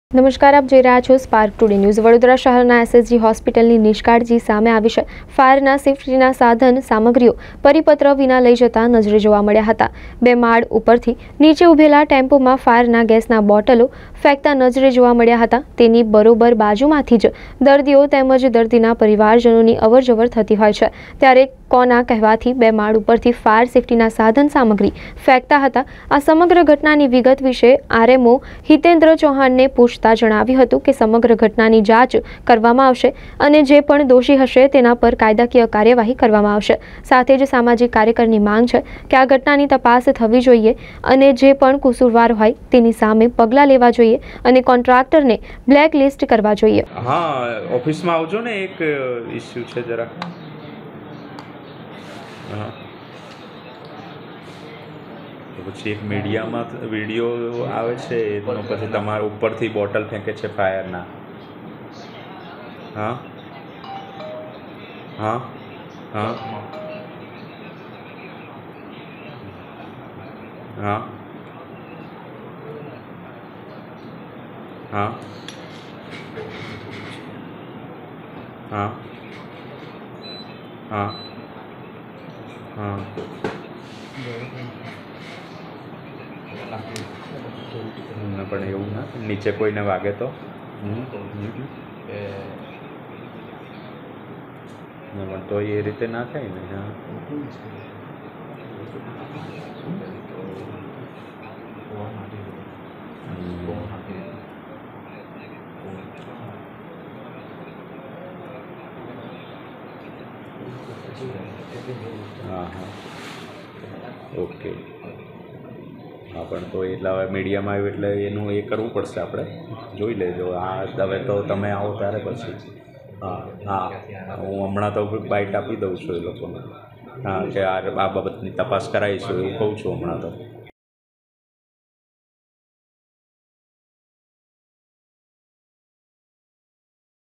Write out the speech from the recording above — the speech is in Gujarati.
નમસ્કાર, આપ જોઈ રહ્યા છો સ્પાર્ક ટુડે ન્યૂઝ। વડોદરા શહેરના એસએસજી હોસ્પિટલની નિષ્કાળજી સામે આવી છે। ફાયરના સેફટીના સાધન સામગ્રીઓ પરિપત્ર વિના લઈ જતા નજરે જોવા મળ્યા હતા। 2 માળ ઉપરથી નીચે ઉભેલા ટેમ્પોમાં ફાયરના ગેસના બોટલો ફેંકતા નજરે જોવા મળ્યા હતા। તેની બરોબર બાજુમાંથી જ દર્દીઓ તેમજ દર્દીના પરિવારજનોની અવરજવર થતી હોય છે, ત્યારે કોના કહેવાથી 2 માળ ઉપરથી ફાયર સેફટીના સાધન સામગ્રી ફેંકતા હતા। આ સમગ્ર ઘટનાની વિગત વિશે આરએમઓ હિતેન્દ્ર ચૌહાણને પૂછતા જણાવ્યું હતું કે સમગ્ર ઘટનાની જાંચ કરવામાં આવશે અને જે પણ દોષી હશે તેના પર કાયદાકીય કાર્યવાહી કરવામાં આવશે। સાથે જ સામાજિક કાર્યકરની માંગ છે કે આ ઘટનાની તપાસ થવી જોઈએ અને જે પણ કસૂરવાર હોય તેની સામે પગલાં લેવા જોઈએ અને કોન્ટ્રાક્ટરને બ્લેકલિસ્ટ કરવા જોઈએ। हाँ, ऑफिस में आवजो ने एक इश्यू है जरा। हाँ, तो પછી એક મીડિયામાં વિડીયો આવે છે એનો પછી તમારા ઉપરથી બોટલ ફેંકે છે ફાયરના। હા હા હા હા હા હા હા હા પણ એવું ના નીચે કોઈને વાગે તો પણ તો એ રીતે ના થાય ને। હા હા હા ઓકે। હા પણ તો એટલે હવે મીડિયામાં આવ્યું એટલે એનું એ કરવું પડશે, આપણે જોઈ લેજો। આ હવે તો તમે આવો ત્યારે પછી હા હા હું હમણાં તો બાઇટ આપી દઉં છું એ લોકોને। હા કે આ બાબતની તપાસ કરાવીશું એવું કહું છું હમણાં તો।